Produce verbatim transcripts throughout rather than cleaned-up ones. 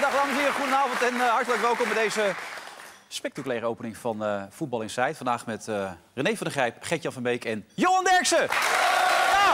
Dag dames en heren, goedenavond en uh, hartelijk welkom bij deze spectaculaire opening van uh, Voetbal Inside. Vandaag met uh, René van der Grijp, Gert-Jan van Beek en Johan Derksen. Ja!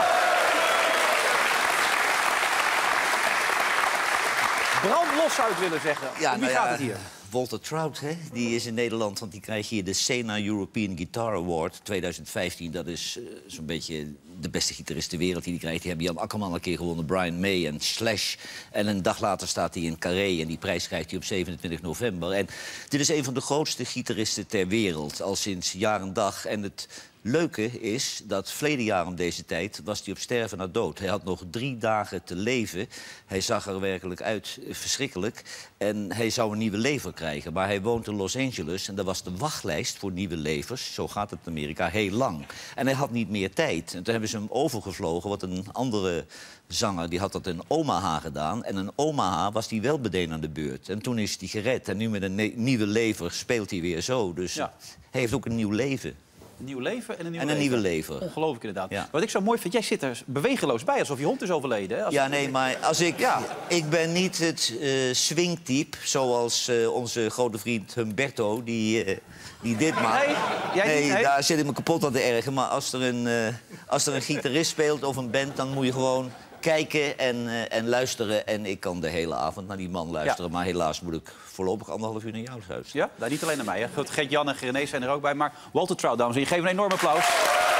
Brandlos zou ik willen zeggen. Ja, Om wie nou gaat ja, het hier? Walter Trout, hè? Die is in Nederland, want die krijgt hier de Sena European Guitar Award tweeduizend vijftien. Dat is uh, zo'n beetje de beste gitarist ter wereld die die krijgt. Die hebben Jan Akkerman een keer gewonnen, Brian May en Slash. En een dag later staat hij in Carré en die prijs krijgt hij op zevenentwintig november. En dit is een van de grootste gitaristen ter wereld, al sinds jaar en dag. En het leuke is dat verleden jaar om deze tijd was hij op sterven na dood. Hij had nog drie dagen te leven. Hij zag er werkelijk uit verschrikkelijk. En hij zou een nieuwe lever krijgen. Maar hij woont in Los Angeles en daar was de wachtlijst voor nieuwe levers, zo gaat het in Amerika, heel lang. En hij had niet meer tijd. En toen hebben ze hem overgevlogen, wat een andere zanger die had dat in Omaha gedaan. En in Omaha was hij wel meteen aan de beurt. En toen is hij gered. En nu met een nieuwe lever speelt hij weer zo. Dus ja, hij heeft ook een nieuw leven. Een nieuw leven en een nieuwe en een lever. nieuwe lever. Ongelooflijk inderdaad. Ja. Wat ik zo mooi vind, jij zit er bewegeloos bij, alsof je hond is overleden. Hè? Als ja, het... nee, maar als ik, ja. ik ben niet het uh, swingtype zoals uh, onze grote vriend Humberto, die, uh, die dit maakt. Nee, jij nee, niet, nee, daar zit ik me kapot aan te ergen. Maar als er, een, uh, als er een gitarist speelt of een band, dan moet je gewoon kijken en, uh, en luisteren. En ik kan de hele avond naar die man luisteren. Ja. Maar helaas moet ik voorlopig anderhalf uur naar jouw huis. Ja, nou, niet alleen naar mij. Gert-Jan en René zijn er ook bij. Maar Walter Trout, dames en heren, geef een enorm applaus.